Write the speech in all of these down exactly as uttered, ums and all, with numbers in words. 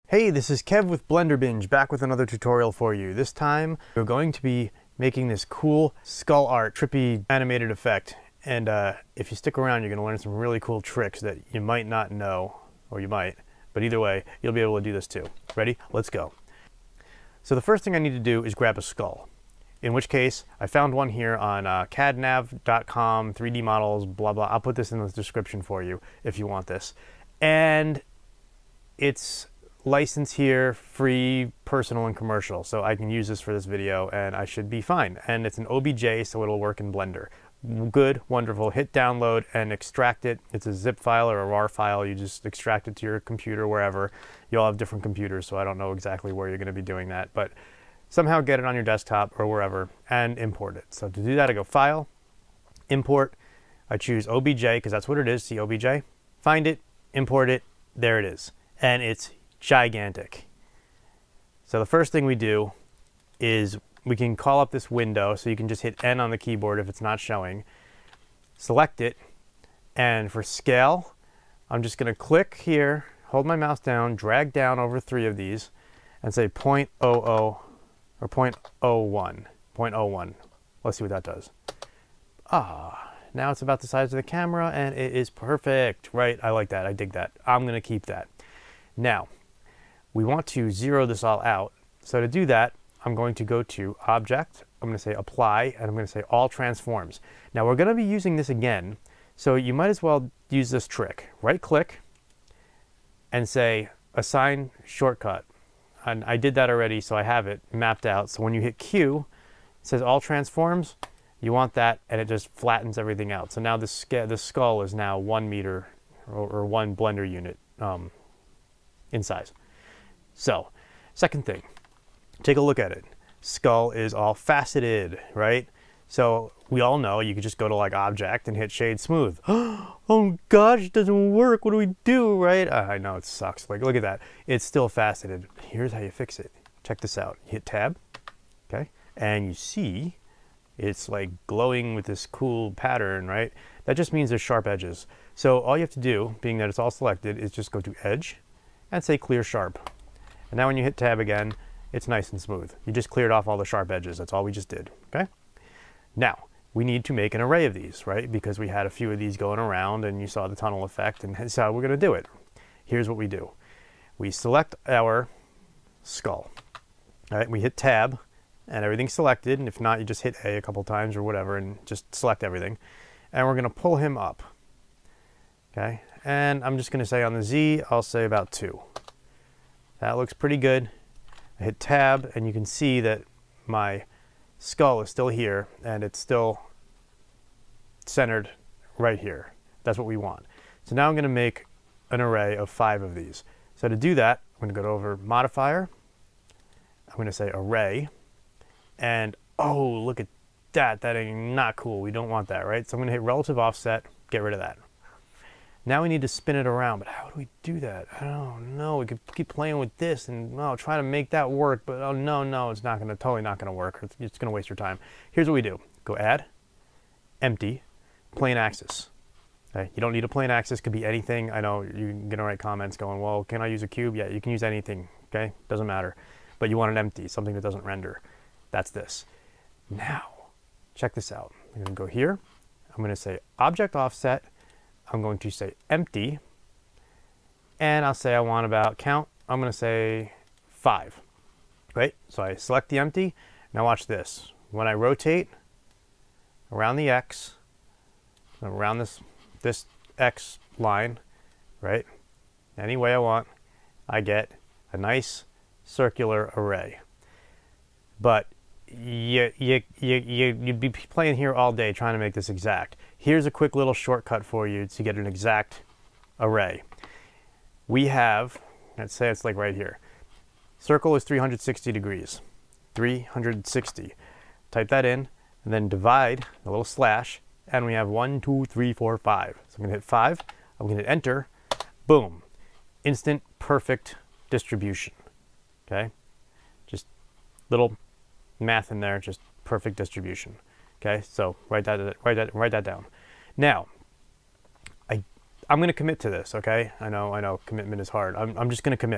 Hey, this is Kev with Blender Binge, back with another tutorial for you. This time, we're going to be making this cool skull art, trippy animated effect. And uh, if you stick around, you're going to learn some really cool tricks that you might not know, or you might, but either way, you'll be able to do this too. Ready? Let's go. So the first thing I need to do is grab a skull. In which case, I found one here on uh, C A D nav dot com, three D models, blah, blah. I'll put this in the description for you if you want this. And it's license here, free, personal, and commercial. So I can use this for this video and I should be fine. And it's an O B J, so it'll work in Blender. Good, wonderful. Hit download and extract it. It's a zip file or a R A R file. You just extract it to your computer, wherever. You all have different computers, so I don't know exactly where you're going to be doing that, but somehow get it on your desktop or wherever and import it. So to do that, I go File, Import. I choose O B J because that's what it is, see O B J. Find it, import it, there it is. And it's gigantic. So the first thing we do is we can call up this window, so you can just hit N on the keyboard if it's not showing. Select it, and for scale, I'm just going to click here, hold my mouse down, drag down over three of these, and say zero point zero zero or zero point zero one. zero point zero one. Let's see what that does. Ah, now it's about the size of the camera, and it is perfect, right? I like that. I dig that. I'm going to keep that. Now, we want to zero this all out. So to do that, I'm going to go to Object, I'm going to say Apply, and I'm going to say All Transforms. Now we're going to be using this again, so you might as well use this trick. Right-click and say Assign Shortcut. And I did that already, so I have it mapped out. So when you hit Q, it says All Transforms. You want that, and it just flattens everything out. So now the, the skull is now one meter or, or one Blender unit um, in size. So, second thing, take a look at it. Skull is all faceted, right? So we all know you could just go to like Object and hit Shade Smooth. Oh gosh, it doesn't work. What do we do, right? Uh, I know it sucks. Like, look at that. It's still faceted. Here's how you fix it. Check this out. You hit Tab, okay? And you see it's like glowing with this cool pattern, right? That just means there's sharp edges. So all you have to do, being that it's all selected, is just go to Edge and say Clear Sharp. And now when you hit Tab again, it's nice and smooth. You just cleared off all the sharp edges. That's all we just did, okay? Now, we need to make an array of these, right? Because we had a few of these going around and you saw the tunnel effect, and that's how we're gonna do it. Here's what we do. We select our skull, all right? We hit Tab and everything's selected, and if not, you just hit A a couple times or whatever and just select everything. And we're gonna pull him up, okay? And I'm just gonna say on the Z, I'll say about two. That looks pretty good. I hit Tab and you can see that my skull is still here and it's still centered right here. That's what we want. So now I'm going to make an array of five of these. So to do that, I'm going to go over Modifier. I'm going to say Array. And oh, look at that. That ain't not cool. We don't want that, right? So I'm going to hit Relative Offset, get rid of that. Now we need to spin it around, but how do we do that? I don't know. We could keep playing with this and oh, try to make that work, but oh no, no, it's not gonna, totally not gonna work. It's, it's gonna waste your time. Here's what we do. Go Add, Empty, Plane Axis. Okay? You don't need a plane axis, could be anything. I know you're gonna write comments going, well, can I use a cube? Yeah, you can use anything, okay? Doesn't matter. But you want an empty, something that doesn't render. That's this. Now, check this out. I'm gonna go here. I'm gonna say Object Offset. I'm going to say empty, and I'll say I want about count. I'm going to say five, right? So I select the empty. Now watch this. When I rotate around the X, around this, this X line, right? Any way I want, I get a nice circular array. But you, you, you, you, you'd be playing here all day trying to make this exact. Here's a quick little shortcut for you to get an exact array. We have, let's say it's like right here. Circle is three hundred sixty degrees. three hundred sixty. Type that in and then divide, a little slash, and we have one, two, three, four, five. So I'm gonna hit five, I'm gonna hit enter, boom. Instant perfect distribution, okay? Just little math in there, just perfect distribution. Okay, so write that, write that, write that down. Now, I, I'm going to commit to this. Okay, I know, I know, commitment is hard. I'm, I'm just going to commit.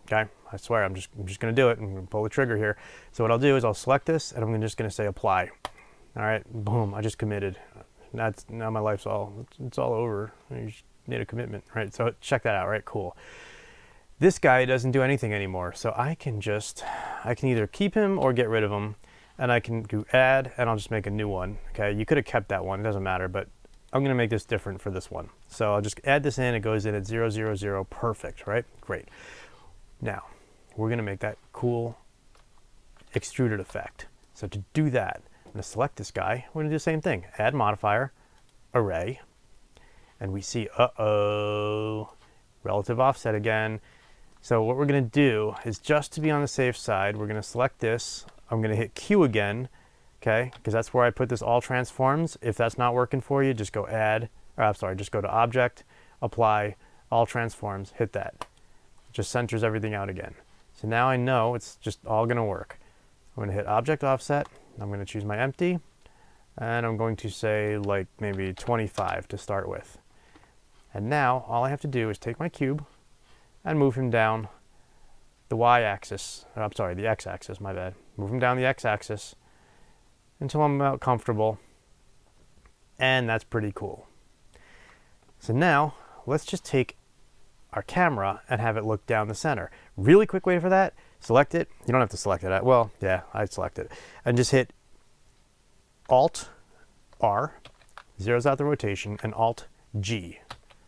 Okay, I swear I'm just I'm just gonna do it. I'm gonna pull the trigger here. So what I'll do is I'll select this and I'm just gonna say apply. All right, boom, I just committed. That's now my life's all it's, it's all over. You just need a commitment, right? So check that out, right? Cool. This guy doesn't do anything anymore, so I can just I can either keep him or get rid of him, and I can do add and I'll just make a new one. Okay, you could have kept that one, it doesn't matter, but I'm gonna make this different for this one. So I'll just add this in, it goes in at zero zero zero, perfect, right? Great. Now, we're gonna make that cool extruded effect. So to do that, I'm gonna select this guy, we're gonna do the same thing. Add modifier, array, and we see, uh-oh, relative offset again. So what we're gonna do is, just to be on the safe side, we're gonna select this, I'm gonna hit Q again, okay, because that's where I put this all transforms. If that's not working for you, just go add, or I'm sorry, just go to object, apply, all transforms, hit that. Just centers everything out again. So now I know it's just all gonna work. I'm gonna hit object offset, I'm gonna choose my empty, and I'm going to say like maybe twenty-five to start with. And now all I have to do is take my cube and move him down the y-axis, I'm sorry, the x-axis, my bad. Move him down the x-axis until I'm about comfortable, and that's pretty cool. So now let's just take our camera and have it look down the center. Really quick way for that, select it. You don't have to select it. Well, yeah, I'd select it. And just hit Alt R, zeroes out the rotation, and Alt G.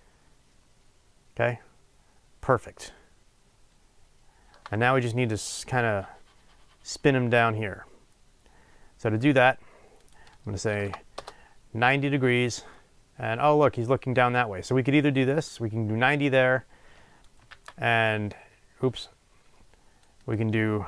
Okay, perfect. And now we just need to kind of spin him down here. So to do that, I'm going to say ninety degrees. And oh, look, he's looking down that way. So we could either do this, we can do ninety there, and oops, we can do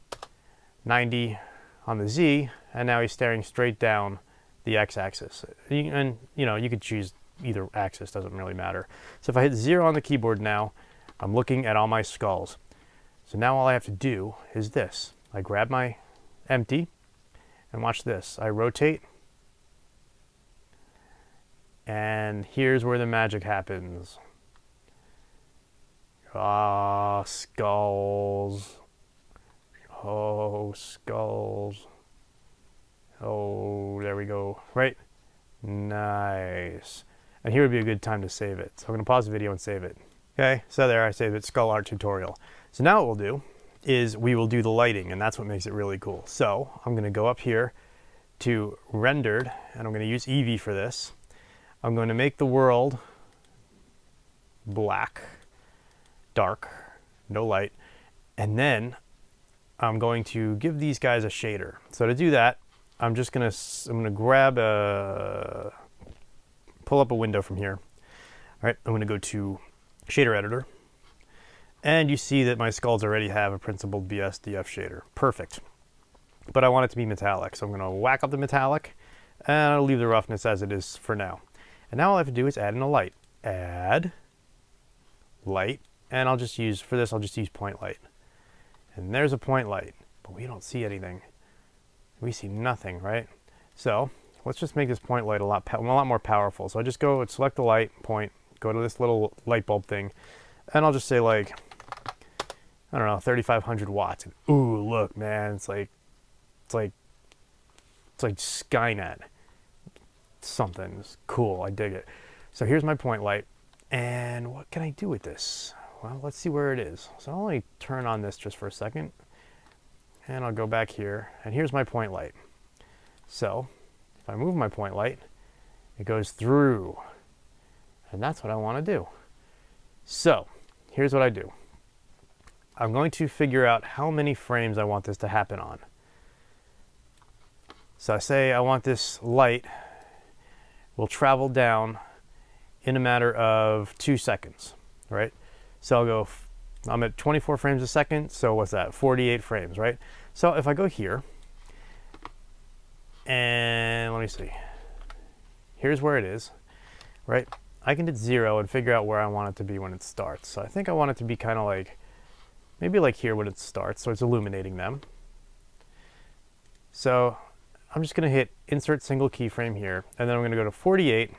ninety on the Z, and now he's staring straight down the x-axis. And you know, you could choose either axis, doesn't really matter. So if I hit zero on the keyboard now, I'm looking at all my skulls. So now all I have to do is this. I grab my empty, and watch this. I rotate, and here's where the magic happens. Ah, skulls. Oh, skulls. Oh, there we go. Right? Nice. And here would be a good time to save it. So I'm going to pause the video and save it. Okay, so there I saved it, Skull Art Tutorial. So now what we'll do is we will do the lighting, and that's what makes it really cool. So I'm going to go up here to rendered, and I'm going to use Eevee for this. I'm going to make the world black, dark, no light, and then I'm going to give these guys a shader. So to do that, I'm just going to I'm going to grab a pull up a window from here. All right, I'm going to go to shader editor, and you see that my skulls already have a principled B S D F shader. Perfect. But I want it to be metallic, so I'm going to whack up the metallic, and I'll leave the roughness as it is for now. And now all I have to do is add in a light. Add light, and I'll just use, for this, I'll just use point light. And there's a point light, but we don't see anything. We see nothing, right? So let's just make this point light a lot, a lot more powerful. So I just go and select the light, point, go to this little light bulb thing, and I'll just say like, I don't know, thirty-five hundred watts. And, ooh, look, man, it's like, it's like, it's like Skynet. Something it's cool, I dig it. So here's my point light, and what can I do with this? Well, let's see where it is. So I'll only turn on this just for a second, and I'll go back here, and here's my point light. So if I move my point light, it goes through, and that's what I want to do. So here's what I do. I'm going to figure out how many frames I want this to happen on. So I say I want this light will travel down in a matter of two seconds, right? So I'll go, I'm at twenty-four frames a second, so what's that, forty-eight frames, right? So if I go here, and let me see, here's where it is, right? I can hit zero and figure out where I want it to be when it starts. So I think I want it to be kind of like, maybe like here when it starts, so it's illuminating them. So I'm just going to hit insert single keyframe here, and then I'm going to go to forty-eight,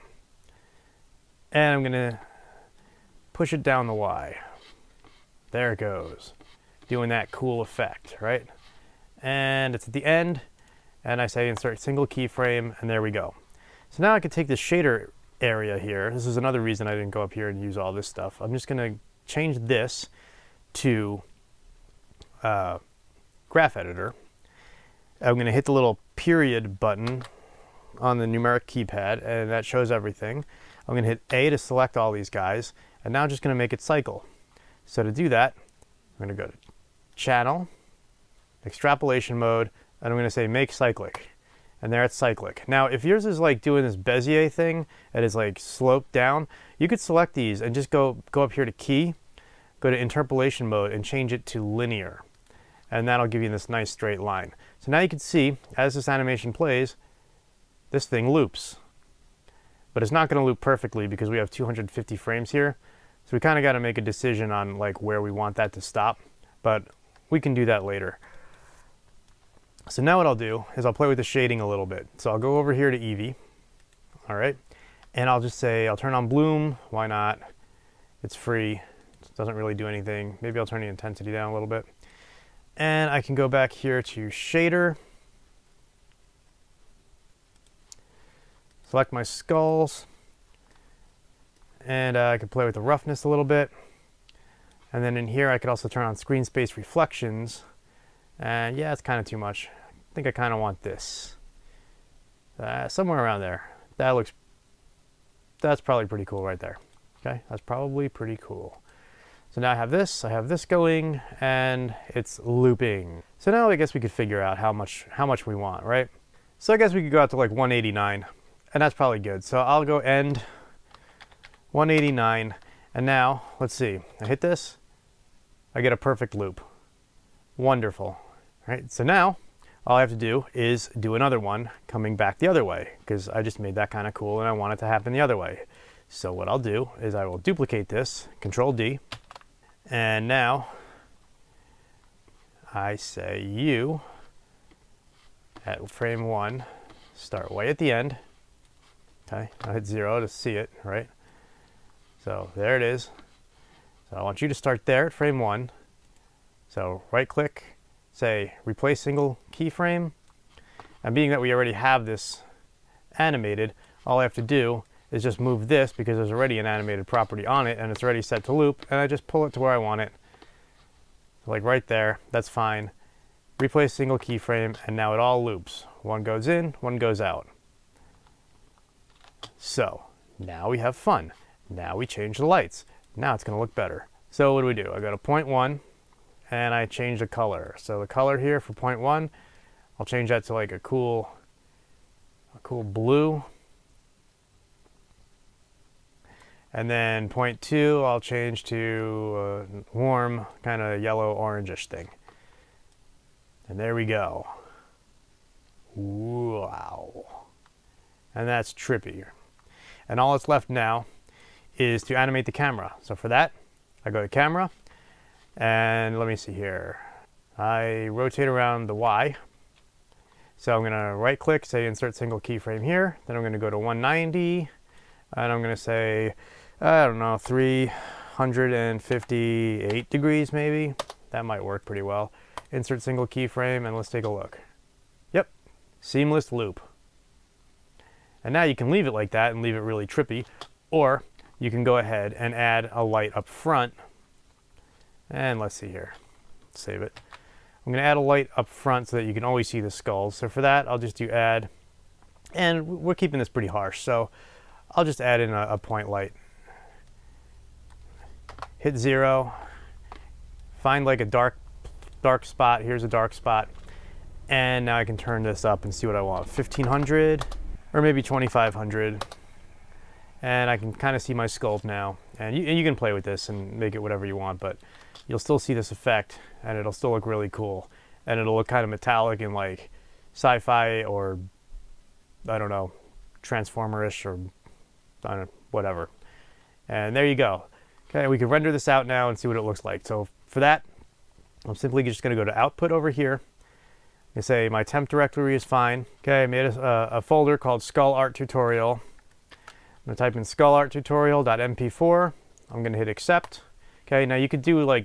and I'm going to push it down the Y. There it goes. doing that cool effect, right? And it's at the end, and I say insert single keyframe, and there we go. So now I can take this shader area here. This is another reason I didn't go up here and use all this stuff. I'm just gonna change this to uh, Graph Editor. I'm gonna hit the little period button on the numeric keypad, and that shows everything. I'm gonna hit A to select all these guys, and now I'm just gonna make it cycle. So to do that, I'm gonna go to Channel, Extrapolation Mode, and I'm gonna say Make Cyclic. And there it's cyclic. Now, if yours is like doing this Bezier thing, and is like sloped down, you could select these and just go, go up here to Key, go to Interpolation Mode, and change it to Linear. And that'll give you this nice straight line. So now you can see, as this animation plays, this thing loops. But it's not gonna loop perfectly because we have two hundred fifty frames here. So we kinda gotta make a decision on like where we want that to stop. But we can do that later. So now what I'll do is I'll play with the shading a little bit. So I'll go over here to Eevee, all right? And I'll just say, I'll turn on Bloom, why not? It's free, it doesn't really do anything. Maybe I'll turn the intensity down a little bit. And I can go back here to Shader, select my skulls, and uh, I can play with the roughness a little bit. And then in here I could also turn on Screen Space Reflections. And yeah, it's kind of too much. I think I kind of want this. Uh, somewhere around there. That looks, that's probably pretty cool right there. Okay, that's probably pretty cool. So now I have this, I have this going, and it's looping. So now I guess we could figure out how much, how much we want, right? So I guess we could go out to like one eighty-nine, and that's probably good. So I'll go end one eighty-nine, and now, let's see, I hit this, I get a perfect loop. Wonderful. Right, so now all I have to do is do another one coming back the other way because I just made that kind of cool and I want it to happen the other way. So what I'll do is I will duplicate this, Control D, and now I say you at frame one, start way at the end. Okay, I hit zero to see it, right? So there it is. So I want you to start there at frame one. So right click, say replace single keyframe, and being that we already have this animated, all I have to do is just move this because there's already an animated property on it and it's already set to loop, and I just pull it to where I want it. So like right there, that's fine. Replace single keyframe, and now it all loops. One goes in, one goes out. So now we have fun. Now we change the lights. Now it's gonna look better. So what do we do? I go to point one, and I change the color. So the color here for point one, I'll change that to like a cool, a cool blue. And then point two, I'll change to a warm, kind of yellow orangish thing. And there we go. Wow. And that's trippy. And all that's left now is to animate the camera. So for that, I go to camera, and let me see here. I rotate around the Y. So I'm gonna right click, say insert single keyframe here. Then I'm gonna go to one ninety, and I'm gonna say, I don't know, three hundred fifty-eight degrees maybe. That might work pretty well. Insert single keyframe, and let's take a look. Yep, seamless loop. And now you can leave it like that and leave it really trippy, or you can go ahead and add a light up front. And let's see here, save it. I'm gonna add a light up front so that you can always see the skulls. So for that, I'll just do add, and we're keeping this pretty harsh, so I'll just add in a, a point light. Hit zero, find like a dark, dark spot. Here's a dark spot. And now I can turn this up and see what I want. fifteen hundred, or maybe twenty-five hundred. And I can kind of see my skulls now. And you, and you can play with this and make it whatever you want, but you'll still see this effect, and it'll still look really cool. And it'll look kind of metallic and like sci-fi, or I don't know, Transformer-ish, or I don't know, whatever. And there you go. Okay, we can render this out now and see what it looks like. So for that, I'm simply just gonna go to output over here. I say my temp directory is fine. Okay, I made a, a folder called Skull Art Tutorial. I'm gonna type in skull art tutorial dot M P four. I'm gonna hit accept. Okay, now you could do like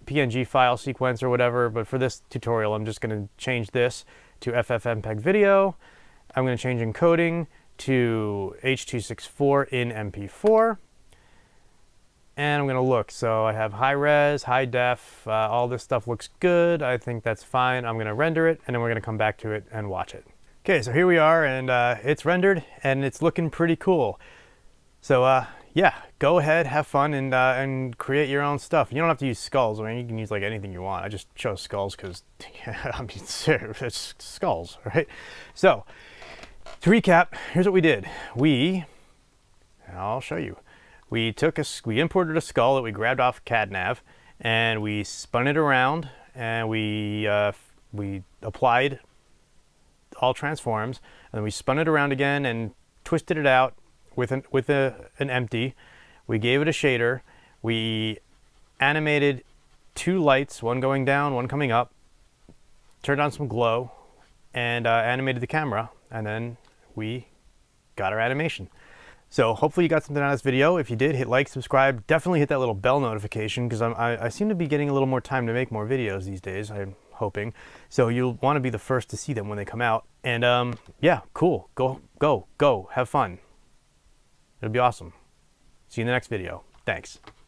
P N G file sequence or whatever, but for this tutorial, I'm just going to change this to F F M P E G video. I'm going to change encoding to H two sixty-four in M P four. And I'm going to look. So I have high res, high def, uh, all this stuff looks good. I think that's fine. I'm going to render it, and then we're going to come back to it and watch it. Okay, so here we are, and uh, it's rendered, and it's looking pretty cool. So uh, yeah, go ahead, have fun, and, uh, and create your own stuff. You don't have to use skulls. I mean, you can use like anything you want. I just chose skulls because, yeah, I mean, it's skulls, right? So to recap, here's what we did. We, I'll show you. We took a, we imported a skull that we grabbed off CADNav, and we spun it around, and we uh, we applied all transforms, and then we spun it around again and twisted it out with an with a, an empty. We gave it a shader. We animated two lights, one going down, one coming up. Turned on some glow, and uh, animated the camera, and then we got our animation. So hopefully you got something out of this video. If you did, hit like, subscribe. Definitely hit that little bell notification, because I, I seem to be getting a little more time to make more videos these days, I'm hoping. So you'll want to be the first to see them when they come out. And um, yeah, cool. Go, go, go. Have fun. It'll be awesome. See you in the next video. Thanks.